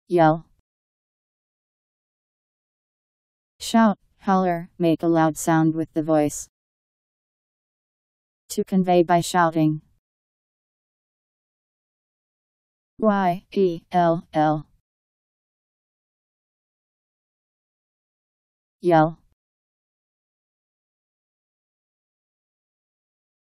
Yell. Shout, holler, make a loud sound with the voice. To convey by shouting. Y-E-L-L. Yell.